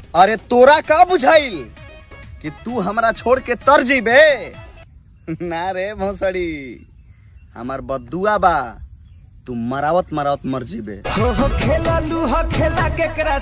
अरे तोरा का बुझाइल कि तू हमरा छोड़ के तर जीबे? ना रे भोसड़ी, हमार बदुआ बा, तू मरावत मरावत मर जीबे। खेला लूहा खेला केकरा